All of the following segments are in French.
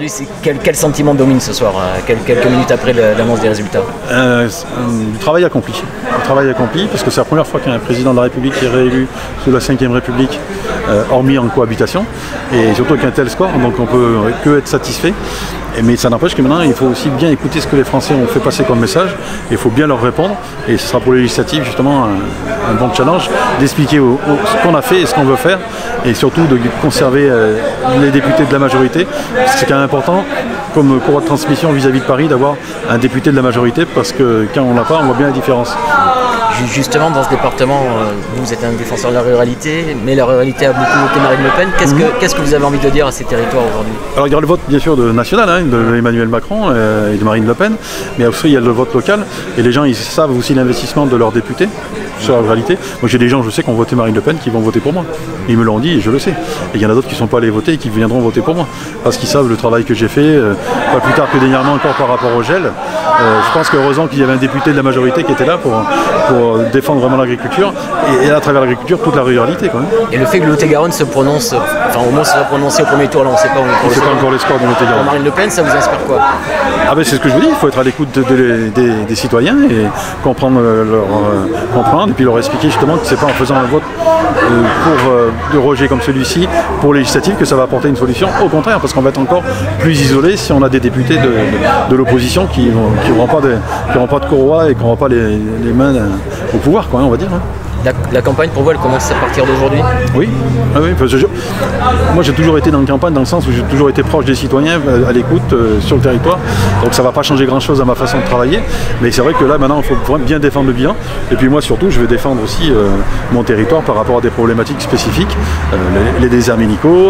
aujourd'hui, quel sentiment domine ce soir, quelques minutes après l'annonce des résultats? Du travail accompli. Du travail accompli, parce que c'est la première fois qu'un président de la République est réélu sous la Ve République, hormis en cohabitation, et surtout avec un tel score, donc on peut que être satisfait. Mais ça n'empêche que maintenant, il faut aussi bien écouter ce que les Français ont fait passer comme message, et il faut bien leur répondre, et ce sera pour les législatives justement un bon challenge, d'expliquer ce qu'on a fait et ce qu'on veut faire, et surtout de conserver les députés de la majorité. C'est quand même important, comme courroie de transmission vis-à-vis de Paris, d'avoir un député de la majorité, parce que quand on l'a pas, on voit bien la différence. Justement, dans ce département, vous êtes un défenseur de la ruralité, mais la ruralité a beaucoup voté Marine Le Pen. Qu'est-ce que vous avez envie de dire à ces territoires aujourd'hui? Alors il y a le vote bien sûr national, de Emmanuel Macron et de Marine Le Pen, mais aussi il y a le vote local, et les gens ils savent aussi l'investissement de leurs députés sur la ruralité. Moi j'ai des gens, je sais, qui ont voté Marine Le Pen, qui vont voter pour moi. Ils me l'ont dit et je le sais. Et il y en a d'autres qui ne sont pas allés voter et qui viendront voter pour moi, parce qu'ils savent le travail que j'ai fait, pas plus tard que dernièrement encore par rapport au gel. Je pense qu'heureusement qu'il y avait un député de la majorité qui était là pour défendre vraiment l'agriculture, et à travers l'agriculture toute la ruralité quand même. Et le fait que le Lot-et-Garonne se prononce, enfin au moins se va prononcer au premier tour, là on ne sait pas, on ne sait pas encore les scores de Lot-et-Garonne. Marine Le Pen, ça vous inspire quoi? Ah ben c'est ce que je vous dis, il faut être à l'écoute des citoyens et comprendre et puis leur expliquer justement que c'est pas en faisant un vote de rejet comme celui-ci pour législatif que ça va apporter une solution. Au contraire, parce qu'on va être encore plus isolé si on a des députés de l'opposition qui n'auront pas de courroie et qui n'auront pas les mains au pouvoir, quoi, on va dire. La campagne pour vous, elle commence à partir d'aujourd'hui? Oui, parce que moi j'ai toujours été dans la campagne dans le sens où j'ai toujours été proche des citoyens, à l'écoute, sur le territoire. Donc ça ne va pas changer grand chose à ma façon de travailler. Mais c'est vrai que là maintenant il faut bien défendre le bilan. Et puis moi surtout je vais défendre aussi mon territoire par rapport à des problématiques spécifiques. Les déserts médicaux,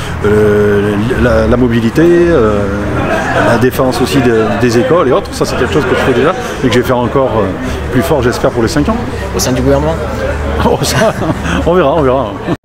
la mobilité, la défense aussi des écoles et autres. Ça c'est quelque chose que je fais déjà et que je vais faire encore plus fort j'espère pour les 5 ans. Au sein du gouvernement? Oh, ça, on verra.